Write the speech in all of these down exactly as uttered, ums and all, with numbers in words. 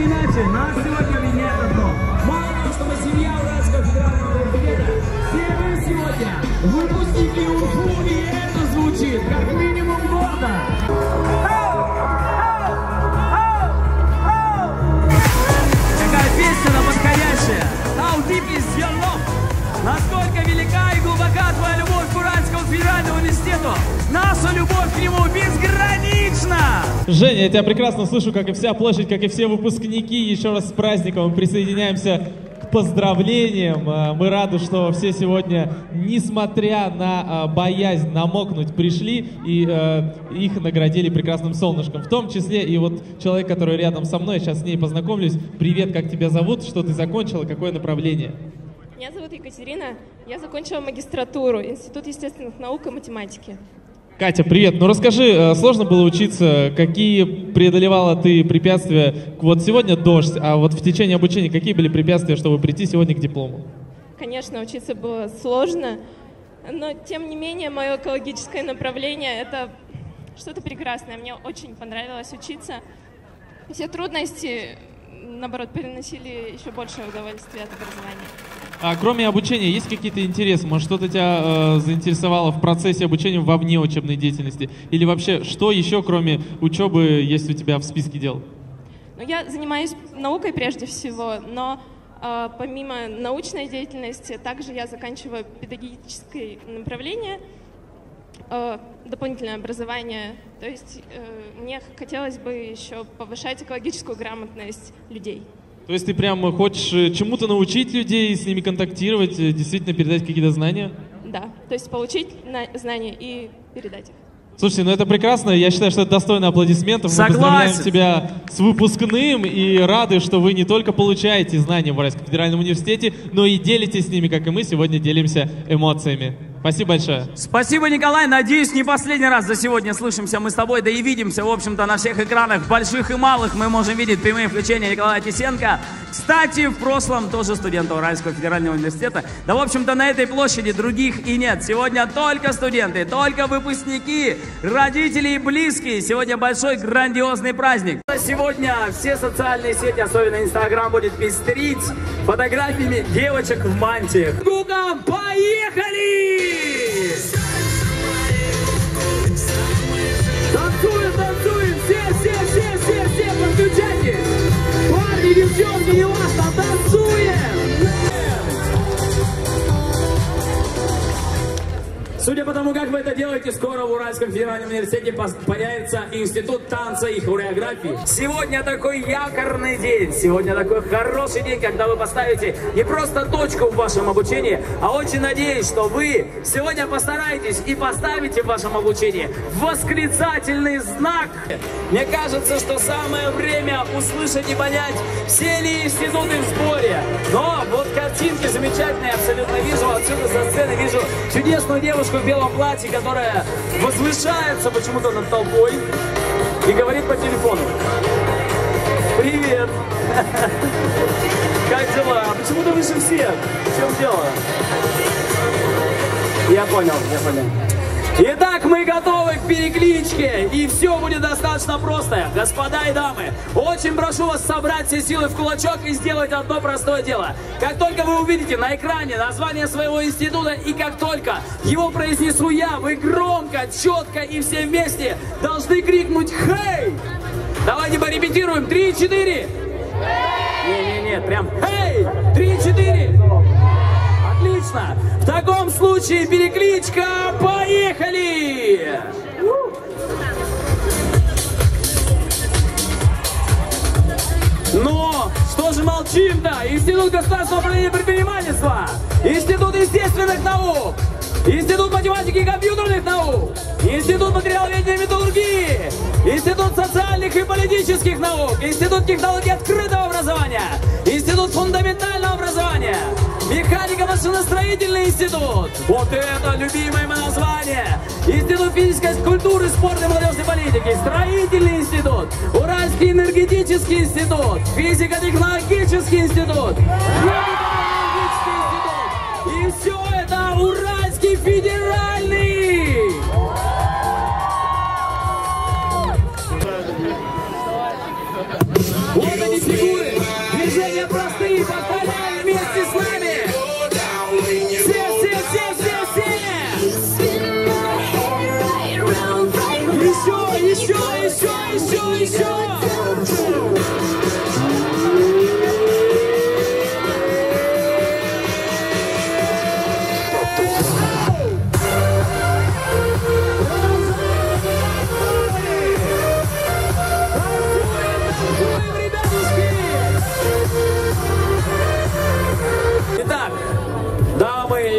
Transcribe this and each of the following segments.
или иначе, нас сегодня объединяет одно. Мало того, что мы семья Уральского федерального университета, все мы сегодня выпускники УФУ, и это звучит как минимум гордо. Какая песня подходящая? How deep is your love? Насколько велика и глубока твоя любовь к Уральскому федеральному университету? Наша любовь к нему безгранична! Женя, я тебя прекрасно слышу, как и вся площадь, как и все выпускники. Еще раз с праздником мы присоединяемся к поздравлениям. Мы рады, что все сегодня, несмотря на боязнь намокнуть, пришли и э, их наградили прекрасным солнышком. В том числе и вот человек, который рядом со мной, сейчас с ней познакомлюсь. Привет, как тебя зовут, что ты закончила, какое направление? Меня зовут Екатерина, я закончила магистратуру, Институт естественных наук и математики. Катя, привет. Ну расскажи, сложно было учиться, какие преодолевала ты препятствия? Вот сегодня дождь, а вот в течение обучения какие были препятствия, чтобы прийти сегодня к диплому? Конечно, учиться было сложно, но тем не менее мое экологическое направление — это что-то прекрасное. Мне очень понравилось учиться. Все трудности, наоборот, переносили еще большее удовольствие от образования. А кроме обучения, есть какие-то интересы? Может, что-то тебя э, заинтересовало в процессе обучения во внеучебной деятельности? Или вообще, что еще, кроме учебы, есть у тебя в списке дел? Ну, я занимаюсь наукой прежде всего, но э, помимо научной деятельности, также я заканчиваю педагогическое направление, э, дополнительное образование. То есть э, мне хотелось бы еще повышать экологическую грамотность людей. То есть ты прям хочешь чему-то научить людей, с ними контактировать, действительно передать какие-то знания? Да, то есть получить знания и передать их. Слушайте, ну это прекрасно, я считаю, что это достойно аплодисментов. Согласен. Мы поздравляем тебя с выпускным и рады, что вы не только получаете знания в Уральском федеральном университете, но и делитесь с ними, как и мы сегодня делимся эмоциями. Спасибо большое. Спасибо, Николай. Надеюсь, не последний раз за сегодня слышимся мы с тобой, да и видимся, в общем-то, на всех экранах, больших и малых. Мы можем видеть прямые включения Николая Тисенко. Кстати, в прошлом тоже студента Уральского федерального университета. Да, в общем-то, на этой площади других и нет. Сегодня только студенты, только выпускники, родители и близкие. Сегодня большой грандиозный праздник. Сегодня все социальные сети, особенно Инстаграм, будет пестрить фотографиями девочек в мантиях. Гугам, поехали! Танцуем, танцуем, все, все, все, все, все, подключайтесь! Парни, девчонки, не важно, танцуем! Судя по тому, как вы это делаете, скоро в Уральском федеральном университете появится институт танца и хореографии. Сегодня такой якорный день, сегодня такой хороший день, когда вы поставите не просто точку в вашем обучении, а очень надеюсь, что вы сегодня постараетесь и поставите в вашем обучении восклицательный знак. Мне кажется, что самое время услышать и понять, все ли институты в сборе. Но вот картинки замечательные, абсолютно вижу, отсюда со сцены вижу чудесную девушку в белом платье, которая возвышается почему-то над толпой и говорит по телефону: привет! Как дела? Почему ты выше всех? В чем дело? Я понял, я понял. Итак, мы готовы к перекличке, и все будет достаточно просто. Господа и дамы, очень прошу вас собрать все силы в кулачок и сделать одно простое дело. Как только вы увидите на экране название своего института, и как только его произнесу я, вы громко, четко и все вместе должны крикнуть «Хей!». Давайте порепетируем. Три-четыре. Не-не-не, прям «Хей!». Три-четыре. Отлично! В таком случае перекличка, поехали! Но что же молчим-то? Институт государственного управления предпринимательства, Институт естественных наук, Институт математики и компьютерных наук, Институт материаловедения и металлургии, Институт социальных и политических наук, Институт технологий открытого образования, Институт фундаментального образования, Механико-машиностроительный институт. Вот это любимое мое название. Институт физической культуры, спорта и молодежной политики. Строительный институт. Уральский энергетический институт. Физико-технологический институт. Химико-технологический институт. И все это Уральский федеральный. Вот они фигуры.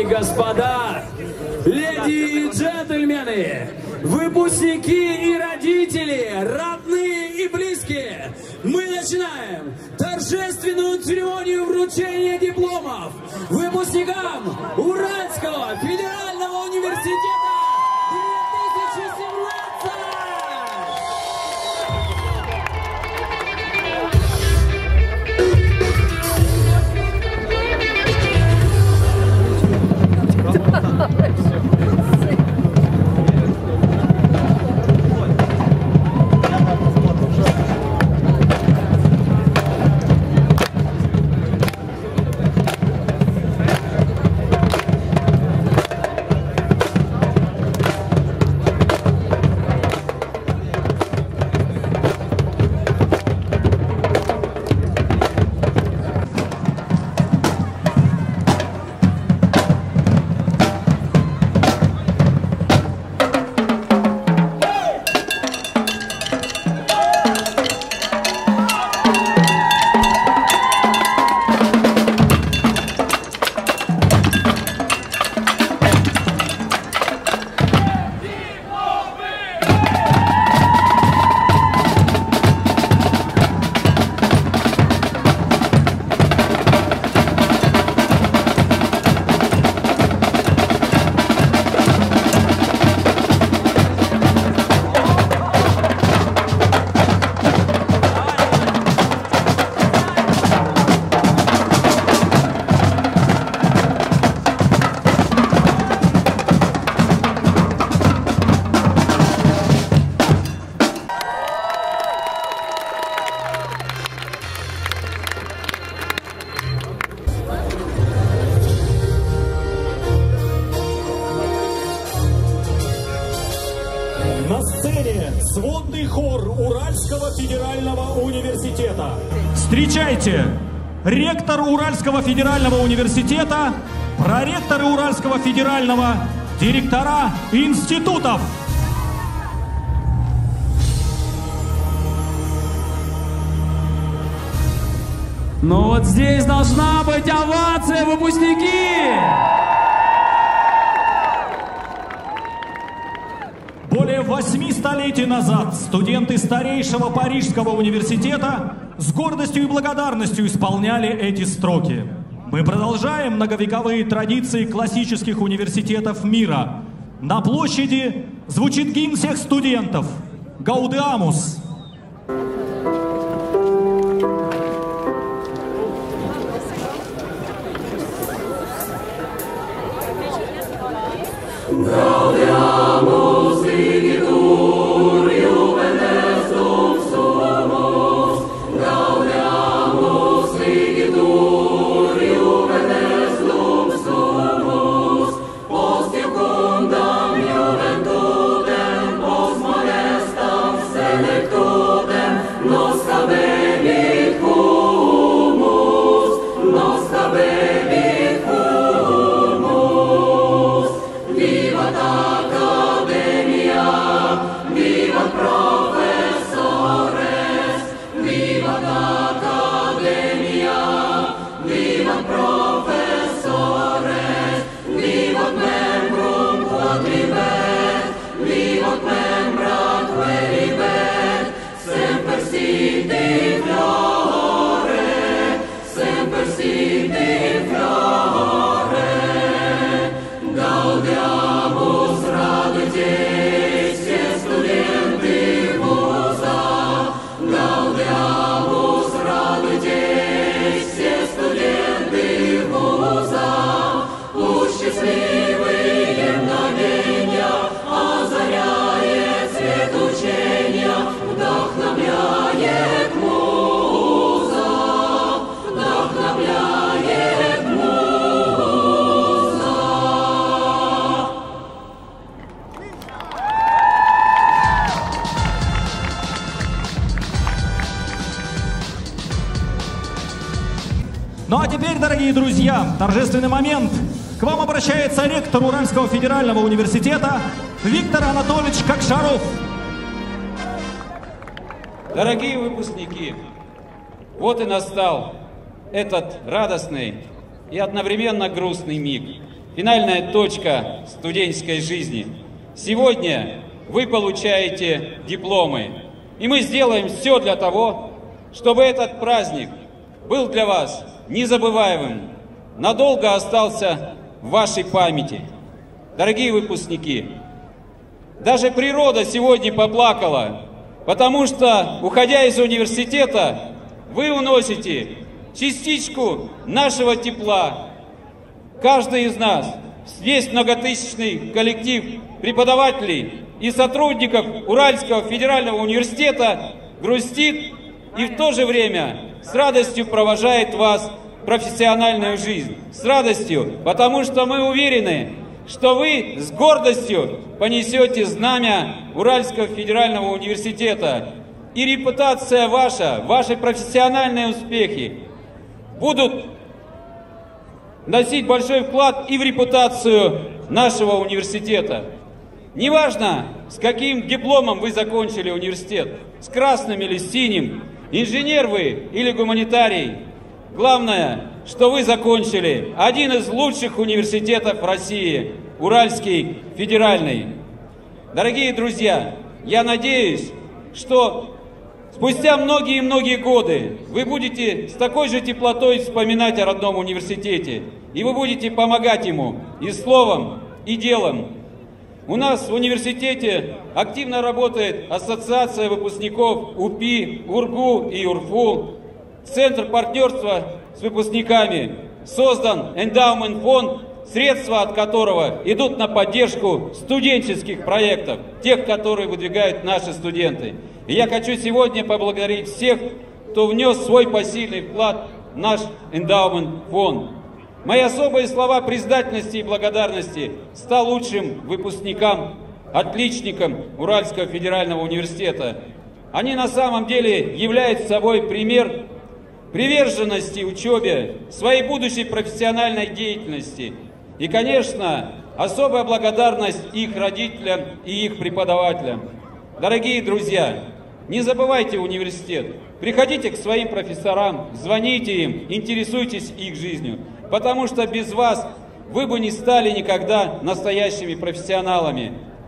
и господа, леди и джентльмены, выпускники и родители, родные и близкие, мы начинаем торжественную церемонию вручения дипломов выпускникам Уральского федерального университета две тысячи семнадцать! На сцене сводный хор Уральского федерального университета. Встречайте! Ректор Уральского федерального университета, проректоры Уральского федерального, директора институтов. Ну вот здесь должна быть овация, выпускники! Более восьми столетий назад студенты старейшего Парижского университета с гордостью и благодарностью исполняли эти строки. Мы продолжаем многовековые традиции классических университетов мира. На площади звучит гимн всех студентов «Гаудеамус». Gaudeamus igitur juvenes dum sumus, Gaudeamus igitur juvenes dum sumus, post iucundam juventutem, post modestam selectutem, nos habebit humus, nos habebit humus. Vivat Academia, vivat professores, vivat Academia, vivat professores, vivat membrum quodlibet, vivat membra queribet, semper sit in flore, semper sit in flore. Gaudeamus, радуйтесь, все студенты вуза. Gaudeamus, радуйтесь, все студенты вуза. Пусть счастливые мгновенья озаряет свет учения, вдохновляет муза, вдохновляет муза. Ну а теперь, дорогие друзья, торжественный момент. К вам обращается ректор Уральского федерального университета Виктор Анатольевич Кокшаров. Дорогие выпускники, Вот и настал этот радостный и одновременно грустный миг. финальная точка студенческой жизни. Сегодня вы получаете дипломы. И мы сделаем все для того, чтобы этот праздник был для вас незабываемым, надолго остался в вашей памяти. Дорогие выпускники, даже природа сегодня поплакала, потому что, уходя из университета, вы уносите частичку нашего тепла. Каждый из нас, весь многотысячный коллектив преподавателей и сотрудников Уральского федерального университета грустит и в то же время с радостью провожает вас в профессиональную жизнь. С радостью, потому что мы уверены, что вы с гордостью понесете знамя Уральского федерального университета. И репутация ваша, ваши профессиональные успехи будут носить большой вклад и в репутацию нашего университета. Неважно, с каким дипломом вы закончили университет, с красным или синим, инженер вы или гуманитарий. Главное, что вы закончили один из лучших университетов России, Уральский федеральный. Дорогие друзья, я надеюсь, что спустя многие-многие годы вы будете с такой же теплотой вспоминать о родном университете, и вы будете помогать ему и словом, и делом. У нас в университете активно работает ассоциация выпускников УПИ, УРГУ и ЮрФУ, Центр партнерства с выпускниками, создан эндаумент фонд, средства от которого идут на поддержку студенческих проектов, тех, которые выдвигают наши студенты. И я хочу сегодня поблагодарить всех, кто внес свой посильный вклад в наш эндаумент фонд. Мои особые слова признательности и благодарности ста лучшим выпускникам, отличникам Уральского федерального университета. Они на самом деле являются собой пример приверженности учебе, своей будущей профессиональной деятельности. И, конечно, особая благодарность их родителям и их преподавателям. Дорогие друзья, не забывайте университет. Приходите к своим профессорам, звоните им, интересуйтесь их жизнью. Потому что без вас вы бы не стали никогда настоящими профессионалами.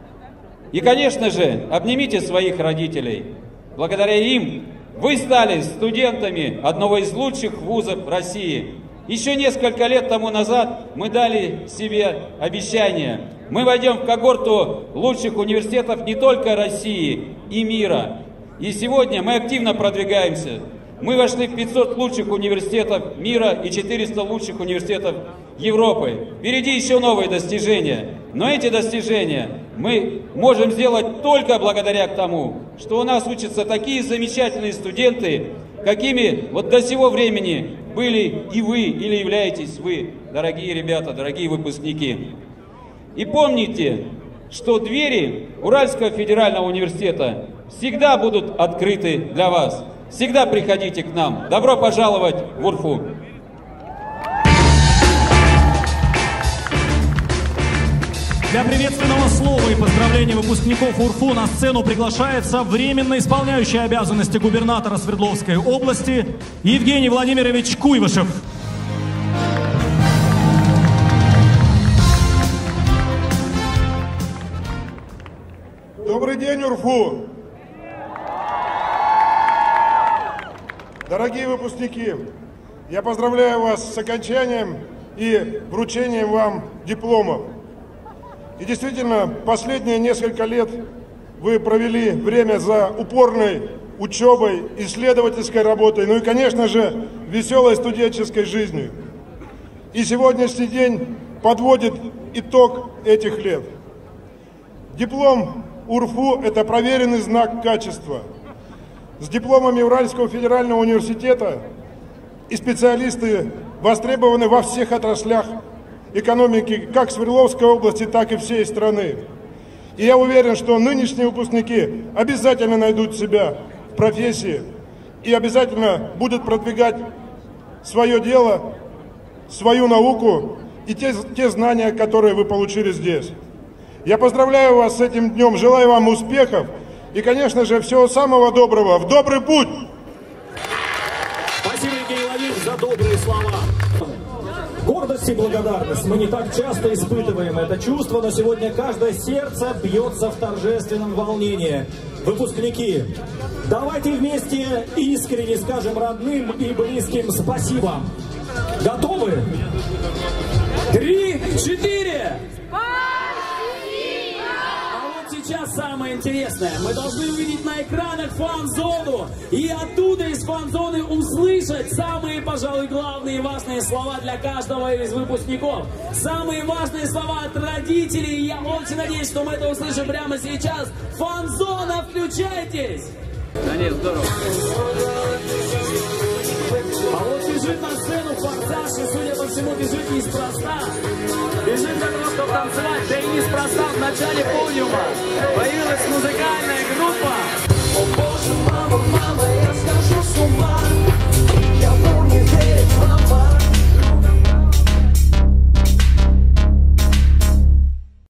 И, конечно же, обнимите своих родителей. Благодаря им вы стали студентами одного из лучших вузов России. Еще несколько лет тому назад мы дали себе обещание. Мы войдем в когорту лучших университетов не только России и мира. И сегодня мы активно продвигаемся. Мы вошли в пятьсот лучших университетов мира и четыреста лучших университетов Европы. Впереди еще новые достижения. Но эти достижения мы можем сделать только благодаря тому, что у нас учатся такие замечательные студенты, какими вот до сего времени были и вы, или являетесь вы, дорогие ребята, дорогие выпускники. И помните, что двери Уральского федерального университета всегда будут открыты для вас. Всегда приходите к нам. Добро пожаловать в УрФУ. Для приветственного слова и поздравления выпускников УрФУ на сцену приглашается временно исполняющий обязанности губернатора Свердловской области Евгений Владимирович Куйвышев. Добрый день, УрФУ! Дорогие выпускники, я поздравляю вас с окончанием и вручением вам дипломов. И действительно, последние несколько лет вы провели время за упорной учебой, исследовательской работой, ну и, конечно же, веселой студенческой жизнью. И сегодняшний день подводит итог этих лет. Диплом УрФУ – это проверенный знак качества. С дипломами Уральского федерального университета и специалисты востребованы во всех отраслях экономики как Свердловской области, так и всей страны. И я уверен, что нынешние выпускники обязательно найдут себя в профессии и обязательно будут продвигать свое дело, свою науку и те, те знания, которые вы получили здесь. Я поздравляю вас с этим днем, желаю вам успехов и, конечно же, всего самого доброго. В добрый путь! Спасибо, Евгений Владимирович, за добрые слова. Гордость и благодарность. Мы не так часто испытываем это чувство, но сегодня каждое сердце бьется в торжественном волнении. Выпускники, давайте вместе искренне скажем родным и близким спасибо. Готовы? Три, четыре! Сейчас самое интересное. Мы должны увидеть на экранах фан-зону и оттуда из фан-зоны услышать самые, пожалуй, главные и важные слова для каждого из выпускников. Самые важные слова от родителей. И я очень надеюсь, что мы это услышим прямо сейчас. Фан-зона, включайтесь! Да нет, здорово. А вот бежит на сцену Форсаж, и, судя по всему, бежит неспроста. Бежит для того, чтобы танцевать, да и неспроста в начале подиума появилась музыкальная группа. О боже, мама, мама, я схожу с ума.